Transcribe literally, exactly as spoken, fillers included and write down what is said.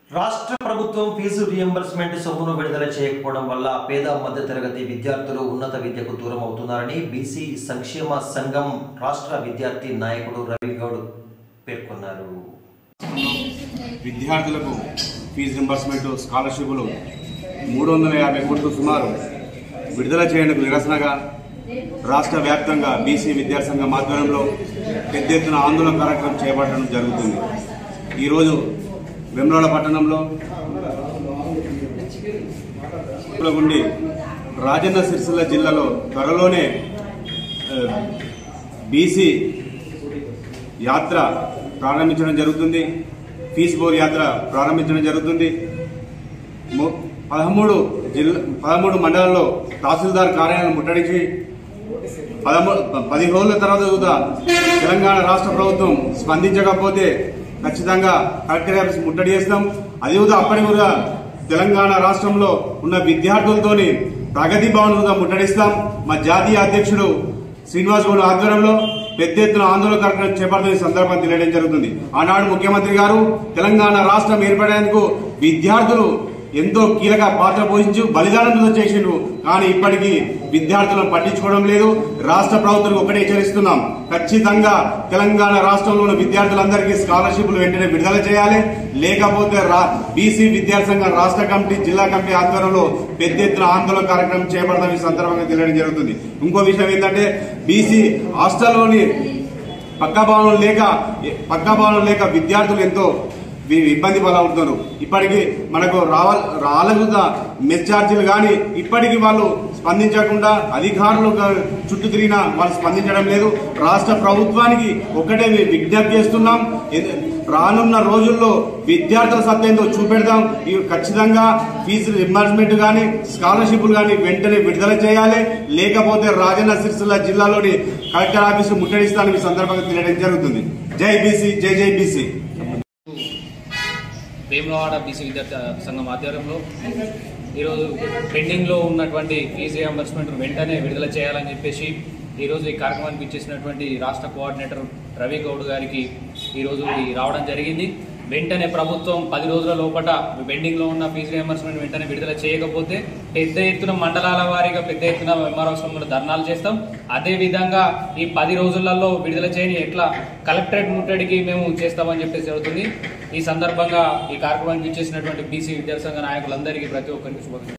రాష్ట్ర ప్రభుత్వం fee reimbursement సొమ్మును విడుదల చేయకపోవడం వల్ల పేద మధ్యతరగతి విద్యార్థులు ఉన్నత విద్యకు దూరం అవుతున్నారని బీసీ సంక్షేమ సంఘం రాష్ట్ర విద్యార్థి నాయకుడు రవి గౌడ్ పేర్కొన్నారు. విద్యార్థులకు ఫీజు రియంబర్స్మెంట్ స్కాలర్షిప్లు మూడు వందల యాభై కోట్లు సుమారు విడుదల చేయడానికి నిరసనగా రాష్ట్ర వ్యాప్తంగా బీసీ విద్యార్థి సంఘం ఆధ్వర్యంలో పెద్ద ఎత్తున ఆందోళన కార్యక్రమం చేపట్టడం జరుగుతుంది. ఈరోజు వేములవాడ పట్టణంలో ఉండి రాజన్న సిరిసిల్ల జిల్లాలో త్వరలోనే బీసీ యాత్ర ప్రారంభించడం జరుగుతుంది. ఫీజు బోర్ యాత్ర ప్రారంభించడం జరుగుతుంది. పదమూడు జిల్లా పదమూడు మండలాల్లో తహసీల్దార్ కార్యాలయం ముట్టడించి పదమూడు పది రోజుల తర్వాత కూడా తెలంగాణ రాష్ట్ర ప్రభుత్వం స్పందించకపోతే ఖచ్చితంగా కలెక్టర్ ఆఫీస్ ముట్టడి చేస్తాం. అది కూడా అప్పటి కూడా తెలంగాణ రాష్ట్రంలో ఉన్న విద్యార్థులతోని ప్రగతి భవన్ కూడా ముట్టడిస్తాం. మా జాతీయ అధ్యక్షుడు శ్రీనివాస్ గౌడ్ ఆధ్వర్యంలో పెద్ద ఎత్తున ఆందోళన కార్యక్రమం చేపడుతున్న సందర్భం తెలియడం జరుగుతుంది. ఆనాడు ముఖ్యమంత్రి గారు తెలంగాణ రాష్ట్రం ఏర్పడేందుకు విద్యార్థులు ఎంతో కీలక పాత్ర పోషించు బలిదానం చేసిండు. కానీ ఇప్పటికీ విద్యార్థులను పట్టించుకోవడం లేదు. రాష్ట్ర ప్రభుత్వం ఒకటే హెచ్చరిస్తున్నాం, ఖచ్చితంగా తెలంగాణ రాష్ట్రంలో ఉన్న విద్యార్థులందరికీ స్కాలర్షిప్లు వెంటనే విడుదల చేయాలి. లేకపోతే బీసీ విద్యార్థి సంఘం రాష్ట్ర కమిటీ జిల్లా కమిటీ ఆధ్వర్యంలో పెద్ద ఎత్తున ఆందోళన కార్యక్రమం చేపడతాం ఈ సందర్భంగా తెలియడం జరుగుతుంది. ఇంకో విషయం ఏంటంటే బీసీ హాస్టల్లోని పక్కా భవనం లేక పక్కా భవనం లేక విద్యార్థులు ఎంతో ఇబ్బంది పడుతున్నారు. ఇప్పటికీ మనకు రావాలి రాలగుతా మెస్ ఛార్జీలు కానీ ఇప్పటికీ వాళ్ళు స్పందించకుండా అధికారులు చుట్టూ తిరిగినా వాళ్ళు స్పందించడం లేదు. రాష్ట్ర ప్రభుత్వానికి ఒకటే విజ్ఞప్తి చేస్తున్నాం, రానున్న రోజుల్లో విద్యార్థుల సత్యంతో చూపెడతాం. ఖచ్చితంగా ఫీజు రియంబర్స్మెంట్ కానీ స్కాలర్షిప్లు కానీ వెంటనే విడుదల చేయాలి. లేకపోతే రాజన్న సిరిసిల్ల జిల్లాలోని కలెక్టర్ ఆఫీసు ముట్టడిస్తానని ఈ సందర్భంగా తెలియడం జరుగుతుంది. జై బీసీ, జై జై బీసీ. వేములవాడ బీసీ విద్యార్థి సంఘం ఆధ్వర్యంలో ఈరోజు పెండింగ్లో ఉన్నటువంటి ఫీజు రియంబర్స్మెంట్ వెంటనే విడుదల చేయాలని చెప్పేసి ఈరోజు ఈ కార్యక్రమానికి ఇచ్చేసినటువంటి రాష్ట్ర కోఆర్డినేటర్ రవి గౌడ్ గారికి ఈరోజు రావడం జరిగింది. వెంటనే ప్రభుత్వం పది రోజుల లోపల పెండింగ్లో ఉన్న ఫీజు రియంబర్స్మెంట్ వెంటనే విడుదల చేయకపోతే పెద్ద ఎత్తున మండలాల వారీగా పెద్ద ఎత్తున ఎంఆర్ఓ ధర్నాలు చేస్తాం. అదేవిధంగా ఈ పది రోజులలో విడుదల చేయని ఎట్లా కలెక్టరేట్ ముట్టడికి మేము చేస్తామని చెప్పేసి జరుగుతుంది. ఈ సందర్భంగా ఈ కార్యక్రమానికి ఇచ్చేసినటువంటి బీసీ విద్యార్థి సంఘ నాయకులందరికీ ప్రతి ఒక్కరికి శుభాకాంక్షలు.